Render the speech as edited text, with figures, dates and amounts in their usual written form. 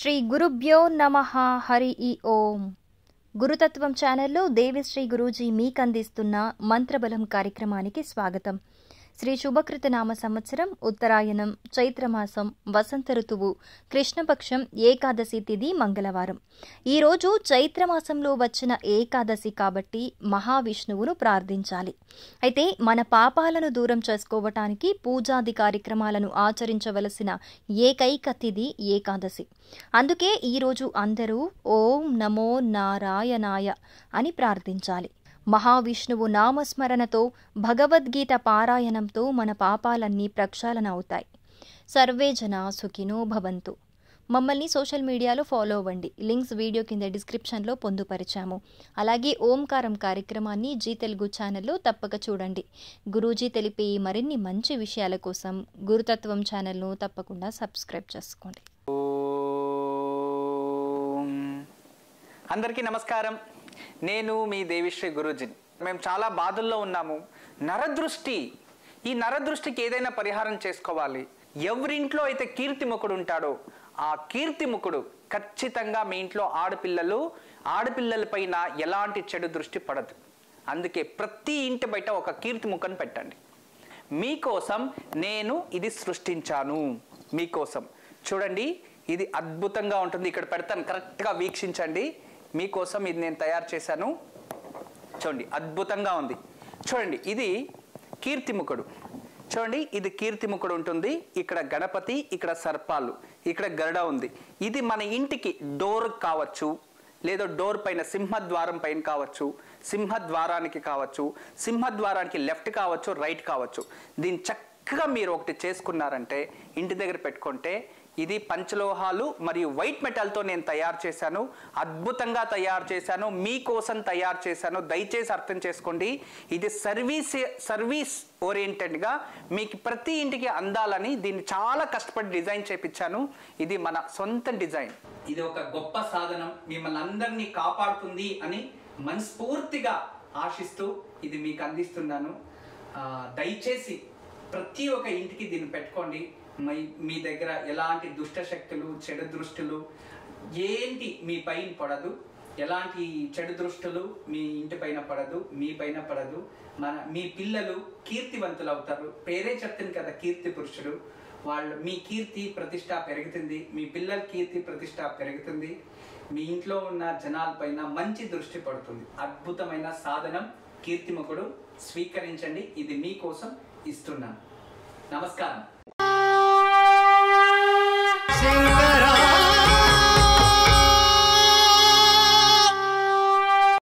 శ్రీ గురుభ్యో నమః హరి ఓం. గురుతత్వం ఛానల్లో దేవిశ్రీ గురూజీ మీకందిస్తున్న మంత్రబలం కార్యక్రమానికి స్వాగతం. శ్రీ శుభకృత నామ సంవత్సరం ఉత్తరాయణం చైత్రమాసం వసంత ఋతువు కృష్ణపక్షం ఏకాదశి తిథి మంగళవారం. ఈరోజు చైత్రమాసంలో వచ్చిన ఏకాదశి కాబట్టి మహావిష్ణువును ప్రార్థించాలి. అయితే మన పాపాలను దూరం చేసుకోవటానికి పూజాది కార్యక్రమాలను ఆచరించవలసిన ఏకైక తిథి ఏకాదశి. అందుకే ఈరోజు అందరూ ఓం నమో నారాయణాయ అని ప్రార్థించాలి. మహావిష్ణువు నామస్మరణతో భగవద్గీత పారాయణంతో మన పాపాలన్నీ ప్రక్షాళన అవుతాయి. సర్వే జనా సుఖినో భవంతు. మమ్మల్ని సోషల్ మీడియాలో ఫాలో అవ్వండి. లింక్స్ వీడియో కింద డిస్క్రిప్షన్లో పొందుపరిచాము. అలాగే ఓంకారం కార్యక్రమాన్ని జీ తెలుగు ఛానల్లో తప్పక చూడండి. గురూజీ తెలిపే మరిన్ని మంచి విషయాల కోసం గురుతత్వం ఛానల్ను తప్పకుండా సబ్స్క్రైబ్ చేసుకోండి. అందరికీ నమస్కారం. నేను మీ దేవిశ్రీ గురూజీని. మేము చాలా బాధల్లో ఉన్నాము. నరదృష్టి, ఈ నరదృష్టికి ఏదైనా పరిహారం చేసుకోవాలి. ఎవరింట్లో అయితే కీర్తిముఖుడు ఉంటాడో ఆ కీర్తిముఖుడు ఖచ్చితంగా మీ ఇంట్లో ఆడపిల్లల పైన ఎలాంటి చెడు దృష్టి పడదు. అందుకే ప్రతి ఇంటి బయట ఒక కీర్తిముఖను పెట్టండి. మీకోసం నేను ఇది సృష్టించాను. మీకోసం చూడండి, ఇది అద్భుతంగా ఉంటుంది. ఇక్కడ పెడతాను, కరెక్ట్గా వీక్షించండి. మీకోసం ఇది నేను తయారు చేశాను. చూడండి, అద్భుతంగా ఉంది. చూడండి, ఇది కీర్తిముఖుడు. చూడండి, ఇది కీర్తిముఖుడు ఉంటుంది. ఇక్కడ గణపతి, ఇక్కడ సర్పాలు, ఇక్కడ గరుడ ఉంది. ఇది మన ఇంటికి డోర్ కావచ్చు, లేదా డోర్ పైన సింహద్వారం పైన కావచ్చు, సింహద్వారానికి కావచ్చు, సింహద్వారానికి లెఫ్ట్ కావచ్చు, రైట్ కావచ్చు. దీన్ని చక్కగా మీరు ఒకటి చేసుకున్నారంటే ఇంటి దగ్గర పెట్టుకుంటే, ఇది పంచలోహాలు మరియు వైట్ మెటల్తో నేను తయారు చేశాను. అద్భుతంగా తయారు చేశాను, మీకోసం తయారు చేశాను. దయచేసి అర్థం చేసుకోండి. ఇది సర్వీస్ ఓరియంటెడ్గా మీకు ప్రతి ఇంటికి అందాలని దీన్ని చాలా కష్టపడి డిజైన్ చేయించాను. ఇది మన సొంత డిజైన్. ఇది ఒక గొప్ప సాధనం, మిమ్మల్ని అందరినీ కాపాడుతుంది అని మనస్ఫూర్తిగా ఆశిస్తూ ఇది మీకు అందిస్తున్నాను. దయచేసి ప్రతి ఒక్క ఇంటికి దీన్ని పెట్టుకోండి. మీ దగ్గర ఎలాంటి దుష్ట శక్తులు, చెడు దృష్టులు ఏంటి మీ పైన పడదు. ఎలాంటి చెడు దృష్టులు మీ ఇంటి పైన పడదు, మీ పైన పడదు. మీ పిల్లలు కీర్తివంతులు అవుతారు. పేరే చెప్తుంది కదా, కీర్తి పురుషుడు. మీ కీర్తి ప్రతిష్ట పెరుగుతుంది, మీ పిల్లల కీర్తి ప్రతిష్ట పెరుగుతుంది. మీ ఇంట్లో ఉన్న జనాలపైన మంచి దృష్టి పడుతుంది. అద్భుతమైన సాధనం కీర్తిముఖుడు. స్వీకరించండి, ఇది మీకోసం ఇస్తున్నాను. నమస్కారం.